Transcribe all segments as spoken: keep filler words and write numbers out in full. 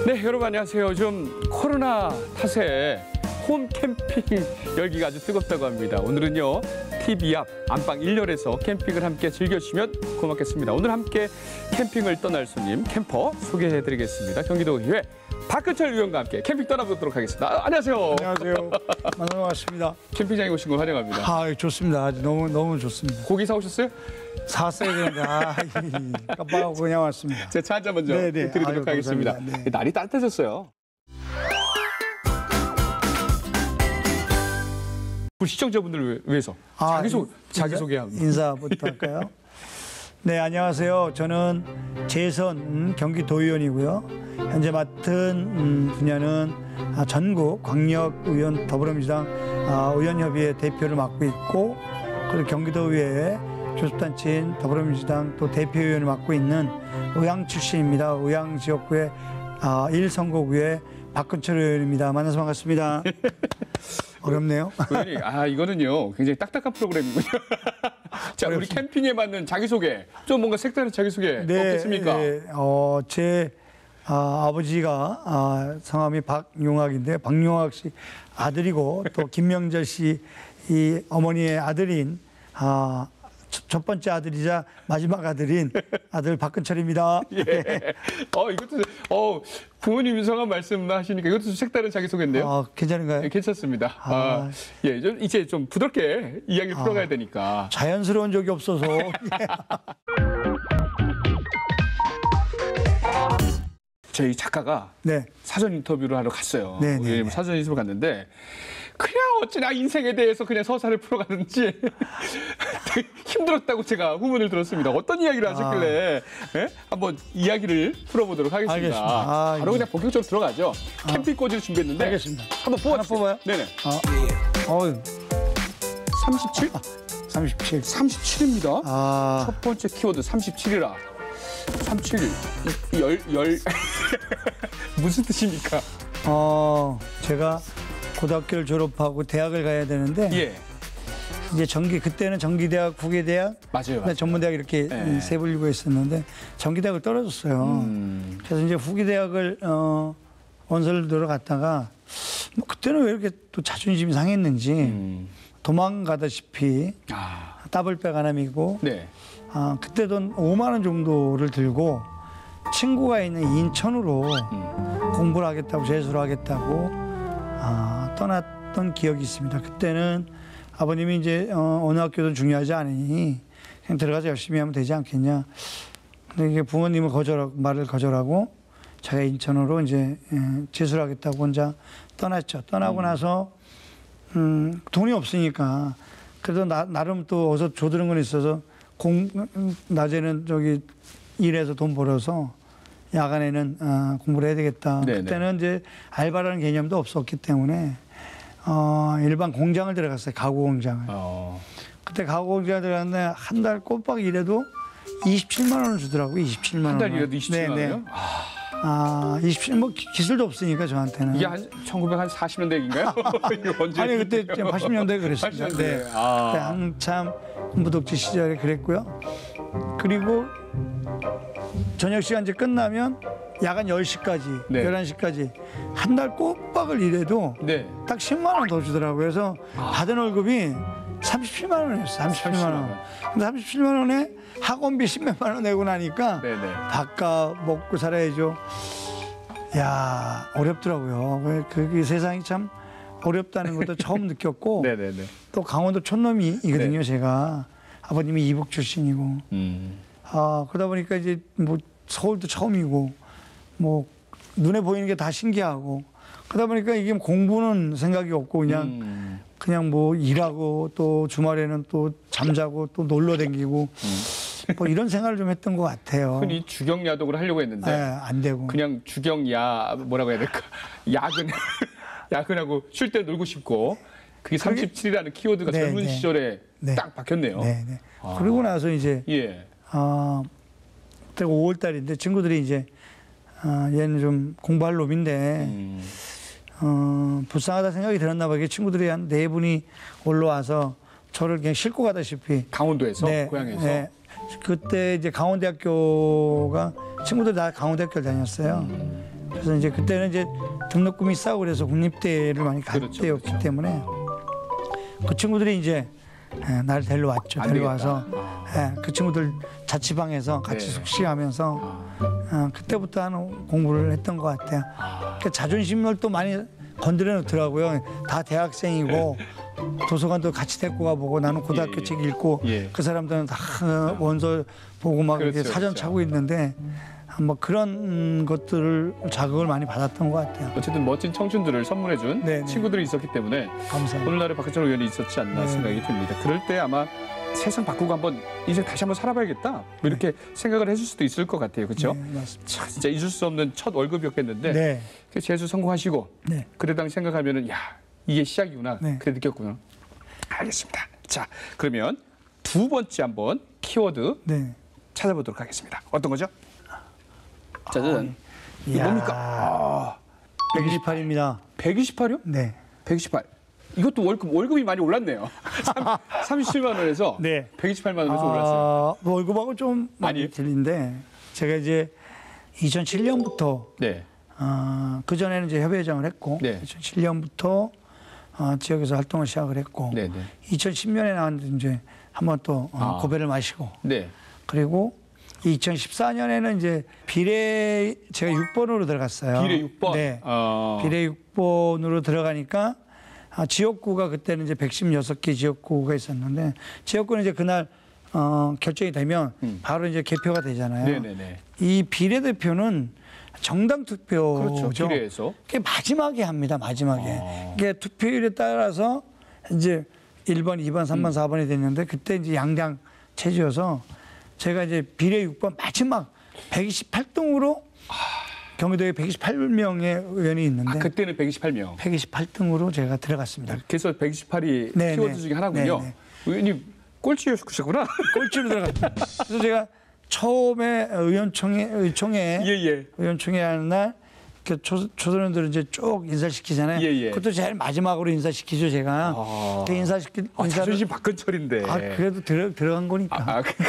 네, 여러분 안녕하세요. 요즘 코로나 탓에 홈 캠핑 열기가 아주 뜨겁다고 합니다. 오늘은요, 티비 앞 안방 일 열에서 캠핑을 함께 즐겨주시면 고맙겠습니다. 오늘 함께 캠핑을 떠날 손님, 캠퍼 소개해드리겠습니다. 경기도의회 박근철 의원과 함께 캠핑 떠나보도록 하겠습니다. 아, 안녕하세요. 안녕하세요. 만나러 왔습니다. 캠핑장에 오신 걸 환영합니다. 아, 좋습니다. 아주 너무 너무 좋습니다. 고기 사오셨어요? 사왔어야 되는데 아, 깜빡하고 그냥 왔습니다. 제가 차 한 잔 먼저 네네. 드리도록 아유, 하겠습니다. 감사합니다. 네. 날이 따뜻해졌어요. 우리 시청자분들을 위해서 아, 자기소, 인사, 자기소개 한번. 인사부터 할까요? 네, 안녕하세요. 저는 재선 경기도의원이고요. 현재 맡은 음, 분야는 아, 전국 광역의원 더불어민주당 아, 의원협의회 대표를 맡고 있고, 그리고 경기도의회 교섭단체인 더불어민주당 또 대표의원을 맡고 있는 의왕 출신입니다. 의왕 지역구의 아, 일 선거구의 박근철 의원입니다. 만나서 반갑습니다. 어렵네요. 의원님, 아 이거는요 굉장히 딱딱한 프로그램이군요. 자, 우리 캠핑에 맞는 자기소개, 좀 뭔가 색다른 자기소개 네, 없겠습니까? 네, 어, 제 아, 아버지가 아, 성함이 박용학인데, 박용학 씨 아들이고 또 김명절 씨 이 어머니의 아들인 아, 첫 번째 아들이자 마지막 아들인 아들 박근철입니다. 예. 어 이것도 어 부모님 성함 말씀하시니까 이것도 좀 색다른 자기소개인데요. 아, 괜찮은가요? 예, 괜찮습니다. 아, 아. 예, 좀 이제 좀 부드럽게 이야기를 아. 풀어가야 되니까. 자연스러운 적이 없어서. 저희 작가가 네. 사전 인터뷰를 하러 갔어요. 네, 네, 예, 네. 사전 인터뷰 갔는데 그냥 어찌나 인생에 대해서 그냥 서사를 풀어가는지 되게 힘들었다고 제가 후문을 들었습니다. 어떤 이야기를 하셨길래 예? 한번 이야기를 풀어보도록 하겠습니다. 알겠습니다. 아, 바로 예. 그냥 본격적으로 들어가죠. 캠핑 꼬지를 준비했는데 알겠습니다. 한번 뽑아주세요. 하나 뽑아요? 네네. 아, 어휴, 삼십칠? 삼십칠. 삼십칠입니다. 아, 첫 번째 키워드 삼십칠이라. 삼십칠, 열, 열. 무슨 뜻입니까? 어, 제가 고등학교를 졸업하고 대학을 가야 되는데, 예. 이제 전기, 그때는 전기대학, 후계대학, 맞아요. 맞아요. 전문대학 이렇게 네. 세 분류가 있었는데, 전기대학을 떨어졌어요. 음. 그래서 이제 후기대학을 어, 원서를 들어갔다가, 뭐 그때는 왜 이렇게 또 자존심이 상했는지 음. 도망가다시피 아. 더블 백안함이고, 네. 아, 그때도 오만 원 정도를 들고 친구가 있는 인천으로 음. 공부를 하겠다고, 재수를 하겠다고 아, 떠났던 기억이 있습니다. 그때는 아버님이 이제 어, 어느 학교도 중요하지 않으니 그냥 들어가서 열심히 하면 되지 않겠냐. 근데 이게 부모님은 거절하고, 말을 거절하고 자기가 인천으로 이제 예, 재수를 하겠다고 혼자 떠났죠. 떠나고 음. 나서 음, 돈이 없으니까 그래도 나, 나름 또 어서 조드는 건 있어서 공, 낮에는 저기 일해서 돈 벌어서 야간에는 어, 공부를 해야 되겠다. 네네. 그때는 이제 알바라는 개념도 없었기 때문에 어, 일반 공장을 들어갔어요. 가구 공장을. 어. 그때 가구 공장에 들어갔는데 한 달 꼬박 일해도 이십칠만 원을 주더라고요. 이십칠만 원. 한 달 일해도 이십칠만 원이요? 네, 네. 아, 이십칠, 뭐 기- 기술도 없으니까 저한테는. 이게 한 천구백사십 년대 얘기인가요? 이게 언제 아니, 그때 얘기예요? 팔십 년대에 그랬습니다. 팔십 년대. 네. 아. 그때 한참 무독지 시절에 그랬고요. 그리고 저녁 시간 이제 끝나면 야간 열 시까지, 네. 열한 시까지 한 달 꼬박을 일해도 네. 딱 십만 원 더 주더라고요. 그래서 받은 월급이 삼십칠만 원이었어요. 삼십칠만 원. 근데 삼십칠만 원에 학원비 십몇만 원 내고 나니까 네네. 밥값 먹고 살아야죠. 야, 어렵더라고요. 그, 그 세상이 참 어렵다는 것도 처음 느꼈고, 네네네. 또 강원도 촌놈이거든요. 네. 제가 아버님이 이북 출신이고, 음. 아, 그러다 보니까 이제 뭐 서울도 처음이고, 뭐 눈에 보이는 게 다 신기하고, 그러다 보니까 이게 공부는 생각이 없고 그냥 음. 그냥 뭐 일하고 또 주말에는 또 잠자고 또 놀러 다니고 뭐 이런 생활을 좀 했던 것 같아요. 흔히 주경야독을 하려고 했는데 네, 안 되고. 그냥 주경야 뭐라고 해야 될까? 야근 야근하고 쉴 때 놀고 싶고 그게 삼십칠이라는 키워드가 네, 젊은 네. 시절에 네. 딱 박혔네요. 네, 네. 아. 그러고 나서 이제 예. 아, 그때 오월 달인데 친구들이 이제 아, 얘는 좀 공부할 놈인데 음. 어, 불쌍하다 생각이 들었나 봐요. 친구들이 한 네 분이 올라와서 저를 그냥 싣고 가다시피. 강원도에서 네, 고향에서. 네. 그때 이제 강원대학교가 친구들 다 강원대학교를 다녔어요. 음. 그래서 이제 그때는 이제 등록금이 싸고 그래서 국립대를 많이 갈 그렇죠, 때였기 그렇죠. 때문에 그 친구들이 이제 예, 날 데리러 왔죠. 안 데리러 되겠다. 와서 예, 그 친구들 자취방에서 같이 네. 숙식하면서 아, 어, 그때부터 하는 공부를 했던 것 같아요. 아, 그 자존심을 또 많이 건드려 놓더라고요. 다 대학생이고 도서관도 같이 데리고 가보고 나는 고등학교 예, 예. 책 읽고 예. 그 사람들은 다 원서 보고 막 이렇게 그렇죠, 사전 그렇죠. 차고 있는데 뭐 그런 것들을 자극을 많이 받았던 것 같아요. 어쨌든 멋진 청춘들을 선물해준 네, 네. 친구들이 있었기 때문에 감사합니다. 오늘날의 박근철 의원이 있었지 않나 네. 생각이 듭니다. 그럴 때 아마 세상 바꾸고 한번 인생 다시 한번 살아봐야겠다 뭐 이렇게 생각을 했을 수도 있을 것 같아요. 그렇죠? 네, 맞습니다. 참 진짜 잊을 수 없는 첫 월급이었겠는데 네, 그 재수 성공하시고 네. 그래 당 생각하면은 야 이게 시작이구나 네. 그래 느꼈구나. 알겠습니다. 자 그러면 두 번째 한번 키워드 네. 찾아보도록 하겠습니다. 어떤 거죠? 짜잔. 이게 이야. 뭡니까? 아, 백이십팔입니다. 백이십팔이요? 네. 백이십팔. 이것도 월급 월급이 많이 올랐네요. 삼십칠만 원에서 네. 백이십팔만 원에서 올랐어요. 아, 뭐 월급하고 좀 많이 아니에요? 틀린데 제가 이제 이천칠 년부터 네. 어, 그 전에는 이제 협의회장을 했고 네. 이천칠 년부터 어, 지역에서 활동을 시작을 했고 네, 네. 이천십 년에 나왔는데 이제 한번 또 어, 아. 고배를 마시고 네. 그리고 이천십사 년에는 이제 비례 제가 육 번으로 들어갔어요. 비례 육 번. 네. 어. 비례 육 번으로 들어가니까 아, 지역구가 그때는 이제 백십육 개 지역구가 있었는데 지역구는 이제 그날 어, 결정이 되면 음. 바로 이제 개표가 되잖아요. 네, 네, 네. 이 비례대표는 정당 투표죠. 그렇죠. 비례에서. 그게 마지막에 합니다. 마지막에. 아. 이게 투표율에 따라서 이제 일 번, 이 번, 삼 번, 음. 사 번이 됐는데 그때 이제 양당 체제여서 제가 이제 비례 육 번 마지막 백이십팔 등으로 경기도에 백이십팔 명의 의원이 있는데 아, 그때는 백이십팔 명. 백이십팔 등으로 제가 들어갔습니다. 그래서 백이십팔이 네, 키워드 네. 중에 하나군요. 네, 네. 의원님 꼴찌였구나. 꼴찌로 들어갔습니다. 그래서 제가 처음에 의원총회, 의총회, 예, 예. 의원총회 하는 날, 그 초, 초선원들은 이제 쭉 인사시키잖아요. 예, 예. 그것도 제일 마지막으로 인사시키죠, 제가. 아. 그 인사시키, 아, 인사를. 자존심 박근철인데. 아, 그래도 들어, 들어간 거니까. 아, 그-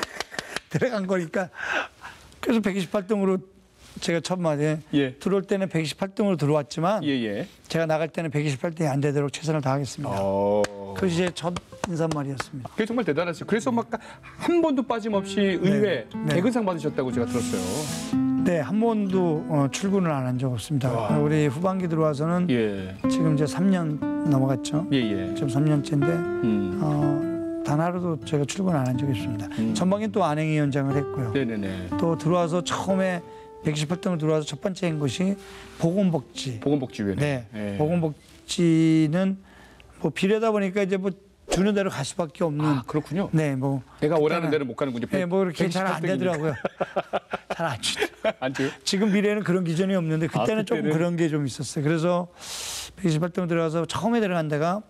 들어간 거니까. 그래서 백이십팔 등으로 제가 첫 마디에 예. 들어올 때는 백이십팔 등으로 들어왔지만 예, 예. 제가 나갈 때는 백이십팔 등이 안 되도록 최선을 다하겠습니다. 어. 그것이 제 첫 인사말이었습니다. 그게 정말 대단하죠. 그래서 막 한 번도 빠짐없이 의회 네. 개근상 받으셨다고 제가 들었어요. 네, 한 번도 어, 출근을 안 한 적 없습니다. 와. 우리 후반기 들어와서는 예. 지금 이제 삼 년 넘어갔죠. 예, 예. 지금 삼 년째인데 음. 어, 단 하루도 제가 출근 안 한 적이 있습니다. 음. 전반기 또 안행위원장을 했고요. 네네네. 또 들어와서 처음에 백이십팔 등을 들어와서 첫 번째 한 것이 보건복지. 보건복지위원회. 네, 예. 보건복지는 뭐 비례다 보니까 이제 뭐 주는 대로 갈 수밖에 없는. 아, 그렇군요. 네, 뭐 내가 원하는 그때는- 대로 못 가는군요. 네, 뭐 이렇게 잘 안 백이십팔 등이니까. 되더라고요. 잘 안 주죠. 안 돼요? 지금 미래는 그런 기준이 없는데 그때는 아, 조금 그때는? 그런 게 좀 있었어요. 그래서 백이십팔 등 들어가서 처음에 들어간 데가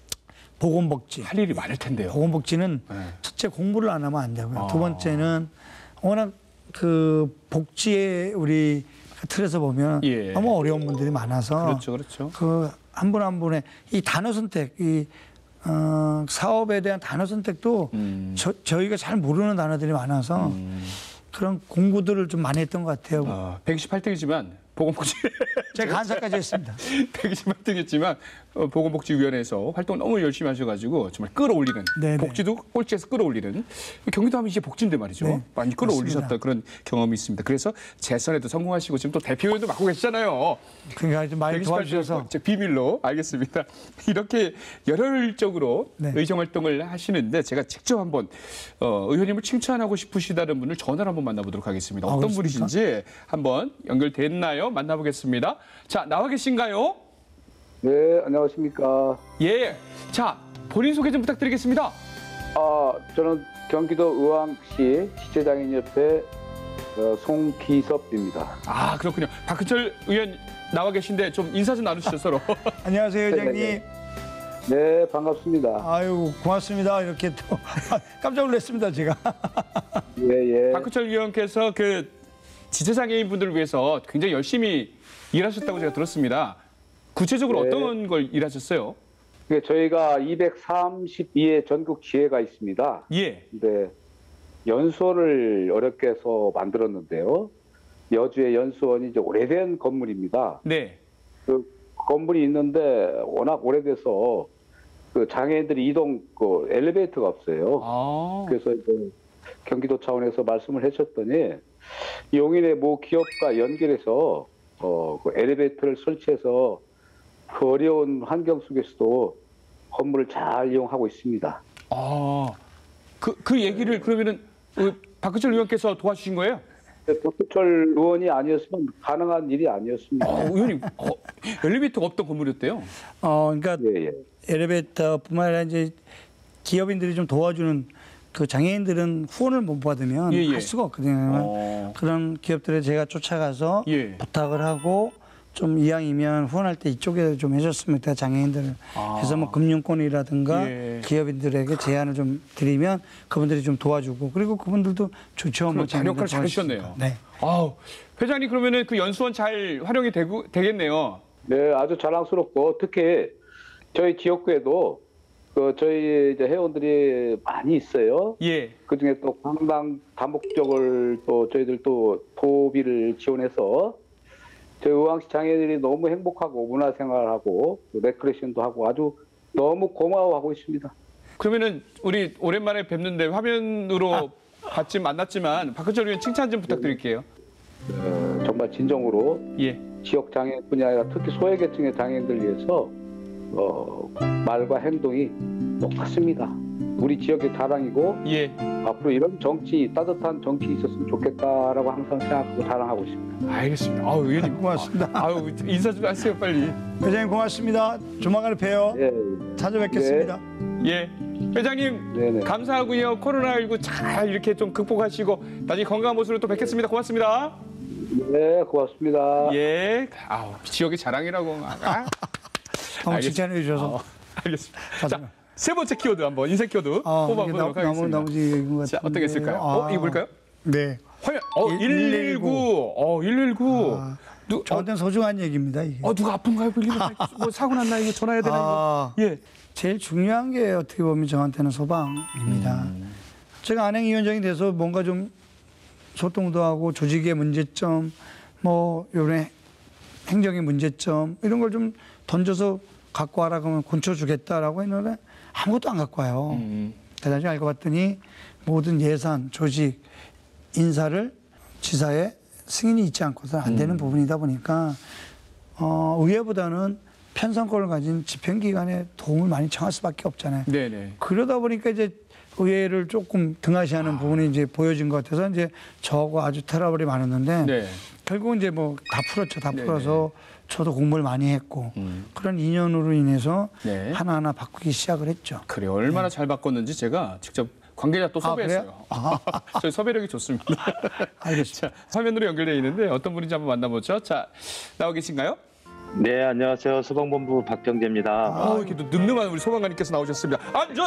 보건복지. 할 일이 많을 텐데요. 보건복지는 네. 첫째 공부를 안 하면 안 되고요. 아. 두 번째는 워낙 그 복지의 우리 그 틀에서 보면 예. 너무 어려운 분들이 많아서 그렇죠, 그렇죠. 그 한 분 한 분의 이 단어 선택, 이 어, 사업에 대한 단어 선택도 음. 저, 저희가 잘 모르는 단어들이 많아서 음. 그런 공부들을 좀 많이 했던 것 같아요. 어, 백이십팔 등이지만 보건복지 제가 간사까지 했습니다. 백이십팔 등이었지만 어, 보건복지위원회에서 활동 너무 열심히 하셔가지고 정말 끌어올리는 네네. 복지도 꼴찌에서 끌어올리는 경기도 하면 이제 복지인데 말이죠. 네, 많이 끌어올리셨다 맞습니다. 그런 경험이 있습니다. 그래서 재선에도 성공하시고 지금 또 대표위원도 맡고 계시잖아요. 그러니까 좀 많이 백이십팔 도와주셔서 제 비밀로 알겠습니다. 이렇게 열혈적으로 네. 의정 활동을 하시는데 제가 직접 한번 어, 의원님을 칭찬하고 싶으시다는 분을 전화로 한번 만나보도록 하겠습니다. 아, 어떤 그렇습니까? 분이신지 한번 연결됐나요? 만나보겠습니다. 자, 나와 계신가요? 네, 안녕하십니까. 예. 자, 본인 소개 좀 부탁드리겠습니다. 아, 저는 경기도 의왕시 시체장애인협회 어, 송기섭입니다. 아, 그렇군요. 박근철 의원 나와 계신데 좀 인사 좀 나누시죠, 서로. 안녕하세요, 회장님. 네, 네, 반갑습니다. 아유, 고맙습니다. 이렇게 또 깜짝 놀랐습니다, 제가. 예, 예. 박근철 의원께서 그 지체장애인 분들을 위해서 굉장히 열심히 일하셨다고 제가 들었습니다. 구체적으로 네. 어떤 걸 일하셨어요? 그 저희가 이백삼십이 회 전국 지회가 있습니다. 예. 근데 연수원을 어렵게 해서 만들었는데요. 여주의 연수원이 이제 오래된 건물입니다. 네. 그 건물이 있는데 워낙 오래돼서 그 장애인들이 이동 그 엘리베이터가 없어요. 아. 그래서 이제 경기도 차원에서 말씀을 하셨더니 용인의 모 기업과 연결해서 어, 그 엘리베이터를 설치해서 그 어려운 환경 속에서도 건물을 잘 이용하고 있습니다. 아. 그, 그 얘기를 그러면은 그 박근철 의원께서 도와주신 거예요? 박근철 의원이 아니었으면 가능한 일이 아니었습니다. 어, 의원님, 어, 엘리베이터가 없던 건물이었대요. 어, 그러니까 예, 예. 엘리베이터뿐만 아니라 이제 기업인들이 좀 도와주는 그 장애인들은 후원을 못 받으면 예, 예. 할 수가 없거든요. 어. 그런 기업들에 제가 쫓아가서 예. 부탁을 하고 좀 이왕이면 후원할 때 이쪽에 좀 해줬으면 좋겠다, 장애인들을. 아. 그래서 뭐 금융권이라든가 예. 기업인들에게 제안을 좀 드리면 그분들이 좀 도와주고, 그리고 그분들도 좋죠. 그럼 뭐 잘 역할 장애인들 잘하셨네요. 도와주시니까. 네. 아우, 회장님 그러면은 그 연수원 잘 활용이 되고, 되겠네요. 네, 아주 자랑스럽고 특히 저희 지역구에도 그 저희 이제 회원들이 많이 있어요. 예. 그 중에 또 관광 다목적을 또 저희들 또 도비를 지원해서 저희 의왕시 장애인들이 너무 행복하고 문화생활하고 또 레크레이션도 하고 아주 너무 고마워하고 있습니다. 그러면은 우리 오랜만에 뵙는데 화면으로 봤지 만났지만 박근철 의원 칭찬 좀 부탁드릴게요. 어, 정말 진정으로 예. 지역 장애인뿐이 아니라 특히 소외계층의 장애인들 위해서 어, 말과 행동이 똑같습니다. 우리 지역의 자랑이고 예. 앞으로 이런 정치, 따뜻한 정치 있었으면 좋겠다라고 항상 생각하고 자랑하고 있습니다. 알겠습니다. 아우, 의원님. 고맙습니다. 아우, 인사 좀 하세요, 빨리. 회장님 고맙습니다. 조만간에 봬요. 예, 찾아뵙겠습니다. 예. 회장님, 네네. 감사하고요. 코로나십구 잘 이렇게 좀 극복하시고 나중에 건강한 모습으로 또 뵙겠습니다. 고맙습니다. 네, 고맙습니다. 예. 아우, 지역의 자랑이라고. 아, 너무 알겠- 칭찬해 주셔서. 어, 알겠습니다. 자, 자, 세 번째 키워드 한번 인생 키워드 아, 뽑아보도록 이게 나- 하겠습니다. 나머지 얘기인 것 자, 어떻게 같은데요. 했을까요? 어, 아, 이거 볼까요? 네. 화면, 어, 일일구. 어, 일일구. 아, 누, 어, 저한테는 소중한 얘기입니다. 이게. 어, 누가 아픈가요? 뭐, 이거 뭐 사고 났나? 이거 전화해야 되나? 아, 이거? 예. 제일 중요한 게 어떻게 보면 저한테는 소방입니다. 음. 제가 안행위원장이 돼서 뭔가 좀 소통도 하고 조직의 문제점, 뭐 요런 행정의 문제점 이런 걸 좀 던져서 갖고 와라 그러면 고쳐주겠다라고 했는데 아무것도 안 갖고 와요. 음. 나중에 알고 봤더니 모든 예산, 조직, 인사를 지사에 승인이 있지 않고서는 안 되는 부분이다 보니까 어, 의회보다는 편성권을 가진 집행기관에 도움을 많이 청할 수밖에 없잖아요. 네네. 그러다 보니까 이제 의회를 조금 등하시하는 부분이 이제 보여진 것 같아서 이제 저하고 아주 트러블이 많았는데 네. 결국은 이제 뭐 다 풀었죠. 다 네네. 풀어서 저도 공부를 많이 했고 음. 그런 인연으로 인해서 네. 하나하나 바꾸기 시작을 했죠. 그래 얼마나 잘 바꿨는지 제가 직접 관계자 또 아, 섭외했어요. 그래요? 아. 저희 섭외력이 좋습니다. 알겠습니다. 자, 화면으로 연결되어 있는데 어떤 분인지 한번 만나보죠. 자, 나오 계신가요? 네, 안녕하세요. 소방본부 박병재입니다. 어, 이렇게 또 늠름한 우리 소방관님께서 나오셨습니다. 안전!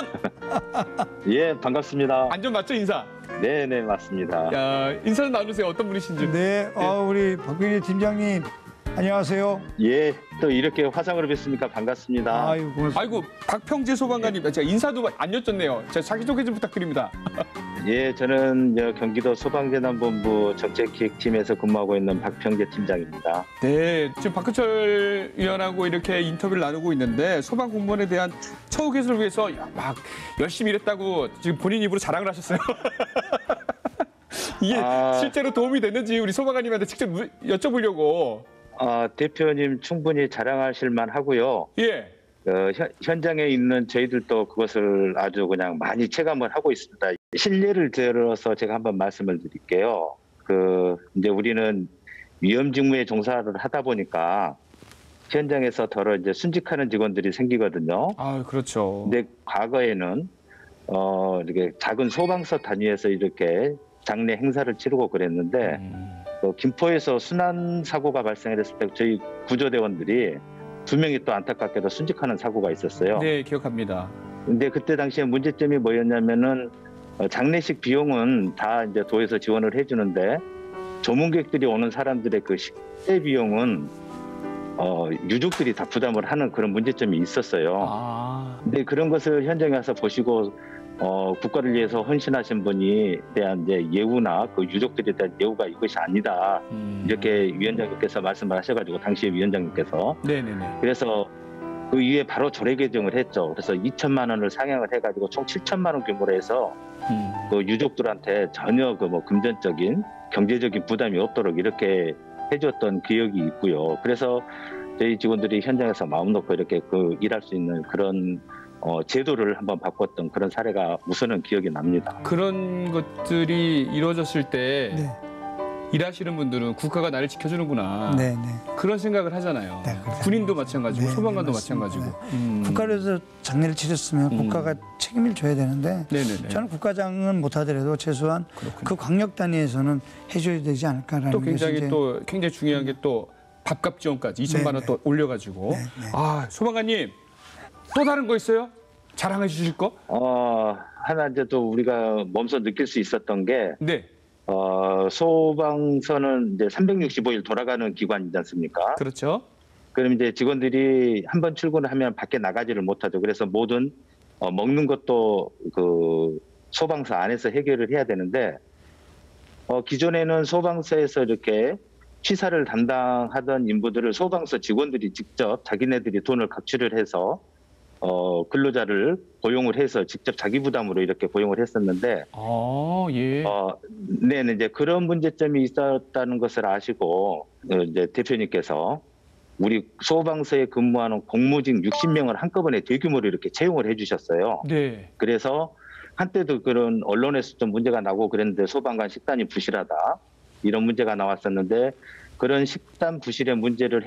예, 반갑습니다. 안전 맞죠, 인사? 네, 네, 맞습니다. 야, 인사 좀 나누세요. 어떤 분이신지. 네, 어, 우리 박병재 팀장님 안녕하세요. 예, 또 이렇게 화상으로 뵙으니까 반갑습니다. 아유, 고맙습니다. 아이고, 박평재 소방관님. 제가 인사도 안 여쭸네요. 제가 자기소개 좀 부탁드립니다. 예, 저는 저 경기도 소방재난본부 정책기획팀에서 근무하고 있는 박병재 팀장입니다. 네, 지금 박근철 의원하고 이렇게 인터뷰를 나누고 있는데 소방 공무원에 대한 처우 개선을 위해서 막 열심히 일했다고 지금 본인 입으로 자랑을 하셨어요. 이게 아. 실제로 도움이 됐는지 우리 소방관님한테 직접 무- 여쭤보려고. 아, 대표님 충분히 자랑하실 만하고요. 예. 어, 현, 현장에 있는 저희들도 그것을 아주 그냥 많이 체감을 하고 있습니다. 실례를 들어서 제가 한번 말씀을 드릴게요. 그 이제 우리는 위험 직무에 종사를 하다 보니까 현장에서 더러 이제 순직하는 직원들이 생기거든요. 아, 그렇죠. 근데 과거에는 어 이렇게 작은 소방서 단위에서 이렇게 장례 행사를 치르고 그랬는데 음. 또 김포에서 순환 사고가 발생했을 때 저희 구조대원들이 두 명이 또 안타깝게도 순직하는 사고가 있었어요. 네, 기억합니다. 근데 그때 당시에 문제점이 뭐였냐면은 어, 장례식 비용은 다 이제 도에서 지원을 해주는데 조문객들이 오는 사람들의 그 식대 비용은 어, 유족들이 다 부담을 하는 그런 문제점이 있었어요. 아. 근데 그런 것을 현장에 와서 보시고 어, 국가를 위해서 헌신하신 분이 대한 이제 예우나 그 유족들에 대한 예우가 이것이 아니다. 음. 이렇게 위원장님께서 말씀을 하셔가지고 당시에 위원장님께서 네네네. 그래서 그 이후에 바로 조례 개정을 했죠. 그래서 이천만 원을 상향을 해가지고 총 칠천만 원 규모로 해서 음. 그 유족들한테 전혀 그 뭐 금전적인 경제적인 부담이 없도록 이렇게 해줬던 기억이 있고요. 그래서 저희 직원들이 현장에서 마음 놓고 이렇게 그 일할 수 있는 그런 어, 제도를 한번 바꿨던 그런 사례가 우선은 기억이 납니다. 그런 것들이 이루어졌을 때 네. 일하시는 분들은 국가가 나를 지켜주는구나. 네, 네. 그런 생각을 하잖아요. 네, 그렇죠. 군인도 마찬가지고 네, 소방관도 네, 맞습니다. 마찬가지고. 음. 국가에서 장례를 치렀으면 음. 국가가 책임을 져야 되는데 네네네. 저는 국가장은 못하더라도 최소한 그렇군요. 그 광역 단위에서는 해줘야 되지 않을까라는 또 것이 굉장히 이제 또 굉장히 중요한 게 또 밥값 지원까지 이천만 원 네, 또 올려가지고. 네, 네. 아 소방관님 또 다른 거 있어요? 자랑해 주실 거? 어, 하나 이제 또 우리가 몸소 느낄 수 있었던 게 네. 어, 소방서는 이제 삼백육십오 일 돌아가는 기관이지 않습니까? 그렇죠. 그럼 이제 직원들이 한 번 출근을 하면 밖에 나가지를 못하죠. 그래서 모든 어, 먹는 것도 그 소방서 안에서 해결을 해야 되는데 어, 기존에는 소방서에서 이렇게 취사를 담당하던 인부들을 소방서 직원들이 직접 자기네들이 돈을 각출을 해서 어, 근로자를 고용을 해서 직접 자기 부담으로 이렇게 고용을 했었는데 아 예. 어, 네, 이제 그런 문제점이 있었다는 것을 아시고 어, 이제 대표님께서 우리 소방서에 근무하는 공무직 육십 명을 한꺼번에 대규모로 이렇게 채용을 해주셨어요. 네. 그래서 한때도 그런 언론에서 좀 문제가 나고 그랬는데 소방관 식단이 부실하다 이런 문제가 나왔었는데 그런 식단 부실의 문제를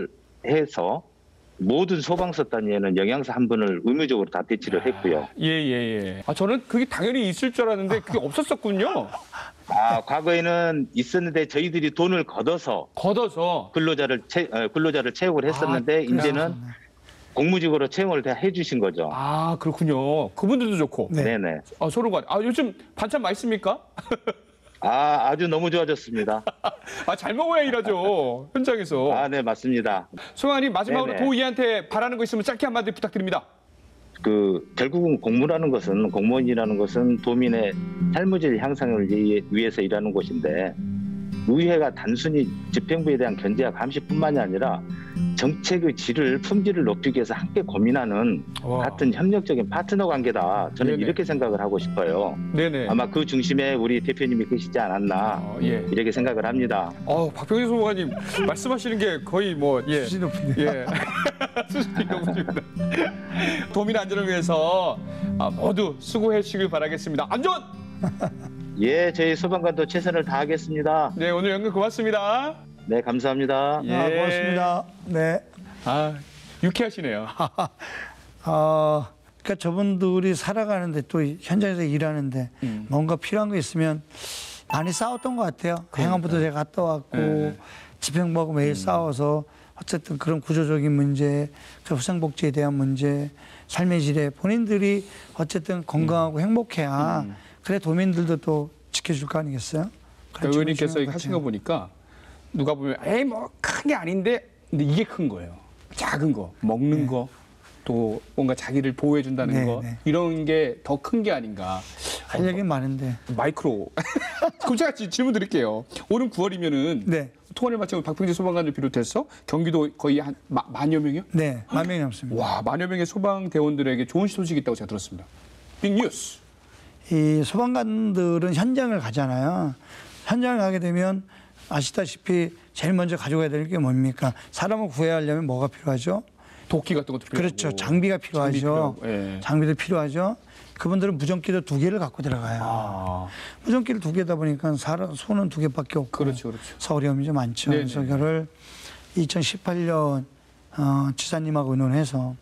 해결해서 모든 소방서 단위에는 영양사 한 분을 의무적으로 다 배치를 했고요. 예예예. 예. 아 저는 그게 당연히 있을 줄 알았는데 그게 없었었군요. 아, 과거에는 있었는데 저희들이 돈을 걷어서 걷어서. 근로자를 채, 어, 근로자를 채용을 했었는데 아, 이제는 공무직으로 채용을 다 해주신 거죠. 아 그렇군요. 그분들도 좋고. 네. 네, 네. 아 소방관. 아 요즘 반찬 맛있습니까? 아, 아주 너무 좋아졌습니다. 아 잘 먹어야 일하죠 현장에서. 아, 네, 맞습니다. 소방관님 마지막으로 네네. 도의한테 바라는 거 있으면 짧게 한마디 부탁드립니다. 그 결국은 공무라는 것은 공무원이라는 것은 도민의 삶의 향상을 위- 위해서 일하는 곳인데 의회가 단순히 집행부에 대한 견제와 감시뿐만이 아니라 정책의 질을 품질을 높이기 위해서 함께 고민하는 와. 같은 협력적인 파트너 관계다. 저는 네네. 이렇게 생각을 하고 싶어요. 네네. 아마 그 중심에 우리 대표님이 계시지 않았나 어, 예. 이렇게 생각을 합니다. 어 박병진 소방관님 말씀하시는 게 거의 뭐 예. 수준이 높은데. 예. 수준이 높습니다. 도민 안전을 위해서 아, 모두 수고하시길 바라겠습니다. 안전! 예, 저희 소방관도 최선을 다하겠습니다. 네 오늘 연극 고맙습니다. 네, 감사합니다. 예. 아, 고맙습니다. 네. 아 유쾌하시네요. 아, 그러니까 저분들이 살아가는데 또 현장에서 일하는데 음. 뭔가 필요한 거 있으면 많이 싸웠던 것 같아요. 행안부도 제가 갔다 왔고 네. 집행부하고 매일 싸워서 어쨌든 그런 구조적인 문제, 그 후생복지에 대한 문제, 삶의 질에 본인들이 어쨌든 건강하고 행복해야 그래 도민들도 또 지켜줄 거 아니겠어요? 그런 그 의원님께서 측면이 하신 중요한 거 것 보니까 누가 보면 에이 뭐 큰 게 아닌데 근데 이게 큰 거예요. 작은 거 먹는 네. 거 또 뭔가 자기를 보호해 준다는 네, 거 네. 이런 게 더 큰 게 아닌가. 할 얘기는 많은데. 마이크로. 그럼 제가 지- 질문 드릴게요. 올해 구월이면은 네. 통화를 마치고 박병진 소방관을 비롯해서 경기도 거의 한 마- 만여 명이요? 네, 만 명이 넘습니다. 와 만여 명의 소방대원들에게 좋은 소식이 있다고 제가 들었습니다. 빅뉴스. 이 소방관들은 현장을 가잖아요. 현장을 가게 되면 아시다시피 제일 먼저 가져가야 될 게 뭡니까? 사람을 구해야 하려면 뭐가 필요하죠? 도끼 같은 것도 필요하고. 그렇죠. 장비가 필요하죠. 장비 필요하고, 예. 장비도 필요하죠. 그분들은 무전기도 두 개를 갖고 들어가요. 아 무전기를 두 개다 보니까 사람, 손은 두 개밖에 없고 그렇죠, 그렇죠. 어려움이 좀 많죠. 네네. 그래서 이거를 이천십팔 년 어, 지사님하고 의논해서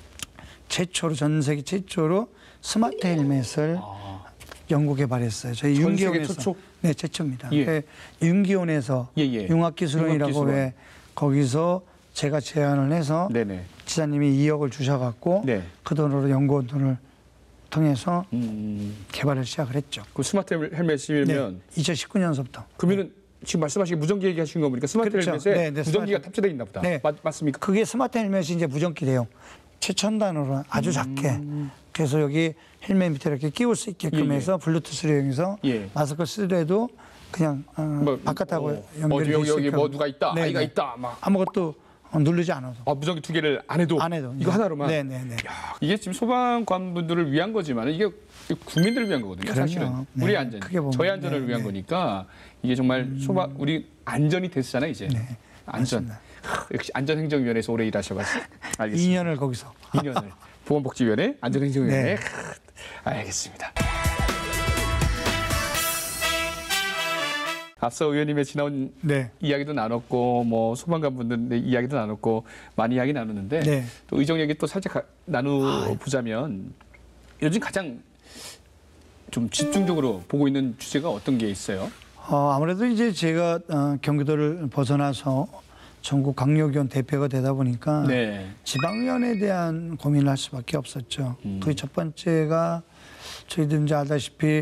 최초로 전 세계 최초로 스마트 헬멧을 아. 연구 개발했어요. 저희 전 세계 윤기원에서 최초? 네 최초입니다. 예. 그 윤기원에서 예, 예. 융합기술원이라고 융합기술원. 왜 거기서 제가 제안을 해서 네네. 지사님이 이억을 주셔갖고 네. 그 돈으로 연구원 돈을 통해서 음, 개발을 시작을 했죠. 그 스마트 헬멧이면 네. 이천십구 년서부터. 그러면은 지금 말씀하신 무전기 얘기하신 거 보니까 스마트 그렇죠. 헬멧에 네, 네, 무전기가 스마트. 탑재되어 있나 보다. 네. 맞, 맞습니까? 그게 스마트 헬멧이 이제 무전기 대용. 최첨단으로 아주 작게 그래서 여기 헬멧 밑에 이렇게 끼울 수 있게끔 예, 예. 해서 블루투스로 이용해서 예. 마스크 쓰더라도 그냥 어, 뭐, 바깥하고 어, 연결이 어, 여기, 여기 있게끔. 뭐 누가 있다, 네, 아이가 네. 있다, 막. 아무것도 누르지 않아도 아, 무전기 두 개를 안 해도, 안 해도 이거 하나로만. 네네네. 야, 이게 지금 소방관분들을 위한 거지만 이게 국민들을 위한 거거든요. 그럼요. 사실은 네, 우리 안전, 크게 보면. 저희 안전을 네, 위한 네. 거니까 이게 정말 소방 우리 안전이 됐잖아요 이제. 네, 안전. 맞습니다. 하, 역시 안전행정위원회에서 오래 일하셔가지고 알겠습니다. 이 년을 거기서 이 년을 보건복지위원회, 안전행정위원회. 네. 하, 알겠습니다. 앞서 의원님의 지나온 네. 이야기도 나눴고 뭐 소방관분들 이야기도 나눴고 많이 이야기 나눴는데 네. 또 의정 얘기 또 살짝 가- 나누보자면 요즘 가장 좀 집중적으로 보고 있는 주제가 어떤 게 있어요? 어, 아무래도 이제 제가 어, 경기도를 벗어나서 전국 강력위원 대표가 되다 보니까 네. 지방위원회에 대한 고민을 할 수밖에 없었죠. 음. 그 첫 번째가 저희들 이제 알다시피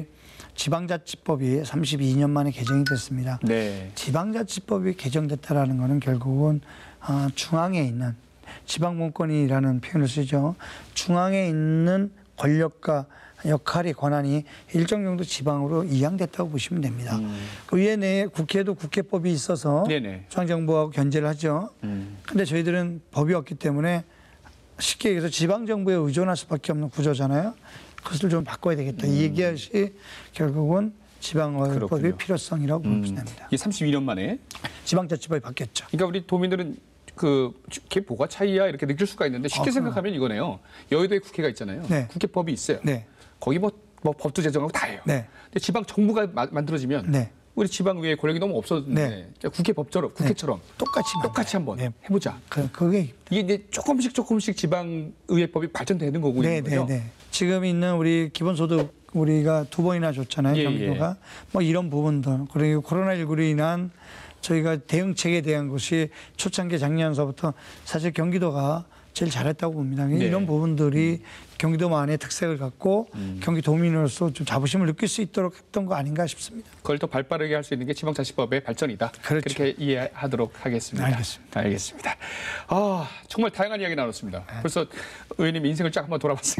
지방자치법이 삼십이 년 만에 개정이 됐습니다. 네. 지방자치법이 개정됐다라는 것은 결국은 어, 중앙에 있는 지방분권이라는 표현을 쓰죠. 중앙에 있는 권력과 역할의 권한이 일정 정도 지방으로 이양됐다고 보시면 됩니다. 음. 그 의회 내에 국회도 국회법이 있어서 네네. 중앙정부하고 견제를 하죠. 음. 근데 저희들은 법이 없기 때문에 쉽게 얘기해서 지방정부에 의존할 수밖에 없는 구조잖아요. 그것을 좀 바꿔야 되겠다. 이 얘기것이 결국은 지방의회법의 그렇군요. 필요성이라고 보면 음. 됩니다. 이게 삼십이 년 만에. 지방자치법이 바뀌었죠. 그러니까 우리 도민들은 그 그게 뭐가 차이야 이렇게 느낄 수가 있는데 쉽게 아, 생각하면 이거네요. 여의도에 국회가 있잖아요. 네. 국회법이 있어요. 네. 거기 뭐, 뭐 법도 제정하고 다 해요. 네. 근데 지방 정부가 마- 만들어지면 네. 우리 지방의회 권력이 너무 없었는데 네. 국회법처럼 국회처럼 똑같이 똑같이 한번 네. 해보자. 그, 그게 이게 이제 조금씩 조금씩 지방의회법이 발전되는 거고 네, 있는 네, 거죠. 네. 지금 있는 우리 기본소득 우리가 두 번이나 줬잖아요. 예, 경기도가. 뭐 이런 부분들. 그리고 코로나십구로 인한 저희가 대응책에 대한 것이 초창기 작년서부터 사실 경기도가 제일 잘했다고 봅니다. 네. 이런 부분들이 경기도만의 특색을 갖고 음. 경기도민으로서 좀 자부심을 느낄 수 있도록 했던 거 아닌가 싶습니다. 그걸 더 발빠르게 할 수 있는 게 지방자치법의 발전이다. 그렇죠. 그렇게 이해하도록 하겠습니다. 알겠습니다. 알겠습니다. 아 정말 다양한 이야기 나눴습니다. 벌써 의원님 인생을 쫙 한번 돌아봤어요.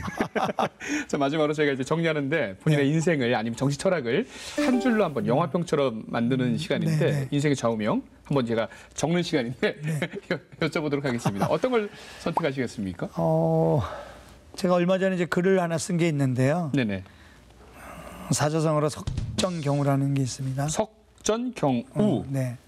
자 마지막으로 저희가 이제 정리하는데 본인의 네. 인생을 아니면 정치 철학을 한 줄로 한번 영화평처럼 만드는 시간인데 네, 네. 인생의 좌우명 한번 제가 적는 시간인데 여쭤보도록 하겠습니다. 어떤 걸 선택하시겠습니까? 어, 제가 얼마 전에 이제 글을 하나 쓴 게 있는데요. 네네. 사자성어로 석정경우라는 게 있습니다. 석전경우. 어, 네.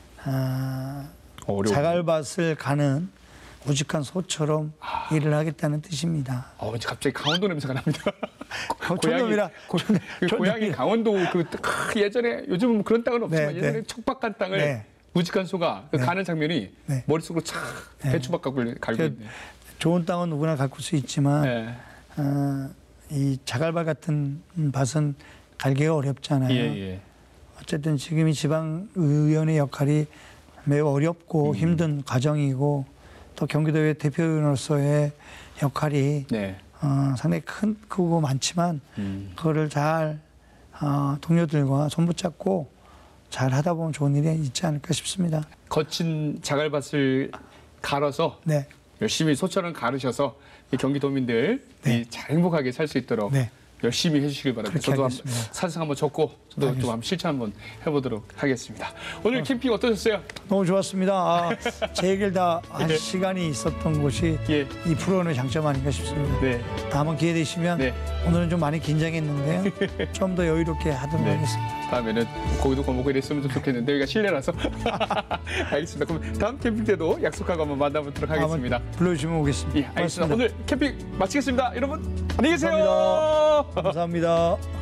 아, 어려워. 자갈밭을 가는 우직한 소처럼 아. 일을 하겠다는 뜻입니다. 어, 왠지 갑자기 강원도 냄새가 납니다. 촌놈이라 고, 그 고향이 강원도 그 크, 예전에 요즘은 그런 땅은 없지만 네, 예전에 네. 척박한 땅을 네. 우직한 소가 그 네. 가는 장면이 네. 머릿속으로 착 배추밥각을 갈고 그 있네. 좋은 땅은 누구나 가꿀 수 있지만 네. 어, 이 자갈밭 같은 밭은 갈기가 어렵잖아요. 예, 예. 어쨌든 지금 이 지방의원의 역할이 매우 어렵고 음. 힘든 과정이고 또 경기도의 대표로서의 역할이 네. 어, 상당히 큰, 크고 많지만 음. 그거를 잘 어, 동료들과 손붙잡고 잘 하다 보면 좋은 일이 있지 않을까 싶습니다. 거친 자갈밭을 갈아서 네, 열심히 소처럼 가르셔서 이 경기도민들 네. 이 잘 행복하게 살 수 있도록 네. 열심히 해주시길 바랍니다. 그렇게 저도 하겠습니다. 한번 사상 한번 적고 저도 좀 알겠습니다. 한번 실천 한번 해보도록 하겠습니다. 오늘 캠핑 어떠셨어요? 너무 좋았습니다. 아, 제 얘기를 다 한 네. 시간이 있었던 곳이 예. 이 프로그램의 장점 아닌가 싶습니다. 네. 다음은 기회 되시면 네. 오늘은 좀 많이 긴장했는데요. 좀 더 여유롭게 하도록 네. 하겠습니다. 다음에는 고기도 구워 먹고 이랬으면 좀 좋겠는데 여기가 실내라서 알겠습니다. 그럼 다음 캠핑 때도 약속하고 한번 만나보도록 하겠습니다. 한번 불러주시면 오겠습니다. 예, 알겠습니다. 고맙습니다. 오늘 캠핑 마치겠습니다. 여러분 안녕히 계세요. 감사합니다. 감사합니다.